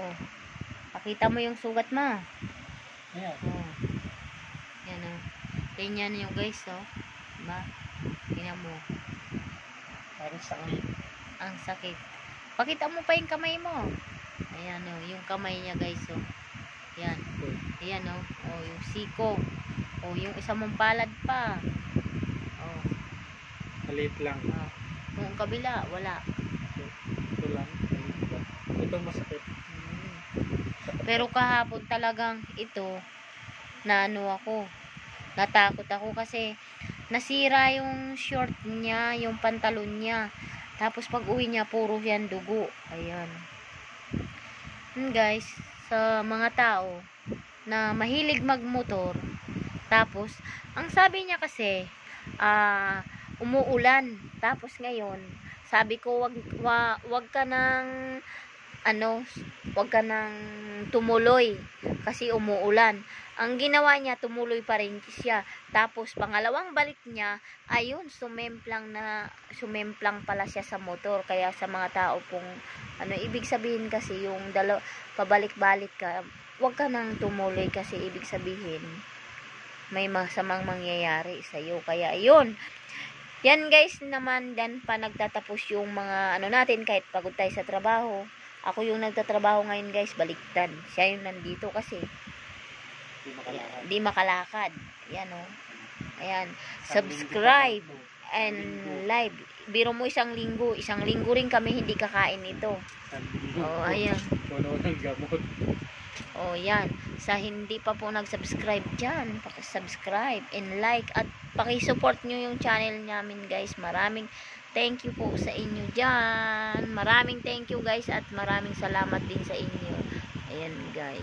Oh. Pakita mo yung sugat mo. Ayan. Oh. Yan oh. Ganyan yung guys oh. Diba? Tingnan mo. Parang sakit. Ang sakit. Pakita mo pa yung kamay mo. Ayan oh. Yung kamay niya guys oh. Yan. Ayan oh. Oh, yung siko. Oh, yung isa mong palad pa. Oh. Maliit lang. Oh. Yung kabila, wala. Ito lang. Ito masakit. Pero kahapon talagang ito, na ano ako, natakot ako kasi nasira yung short niya, yung pantalon niya. Tapos pag uwi niya, puro yan dugo. Ayan. Guys, sa mga tao na mahilig magmotor, tapos, ang sabi niya kasi, umuulan. Tapos ngayon, sabi ko, wag ka nang, wag ka nang tumuloy. Kasi umuulan. Ang ginawa niya, tumuloy pa rin siya. Tapos, pangalawang balik niya, ayun, sumemplang pala siya sa motor. Kaya sa mga tao pong, ibig sabihin kasi yung pabalik-balik ka, wag ka nang tumuloy kasi ibig sabihin, may masamang mangyayari sa iyo. Kaya ayun. Yan guys naman, dan pa nagtatapos yung mga natin kahit pagod tayo sa trabaho. Ako yung nagtatrabaho ngayon guys, baliktad. Siya yung nandito kasi di makalakad. Ayan oh. Ayan. Subscribe and live. Biro mo isang linggo rin kami hindi kakain ito. Oh, ayan. Puno ng gamot. Oh, yan. Sa hindi pa po nag-subscribe dyan, paki-subscribe and like at paki-support nyo yung channel namin guys. Maraming thank you po sa inyo dyan. Maraming thank you guys at maraming salamat din sa inyo. Ayan guys.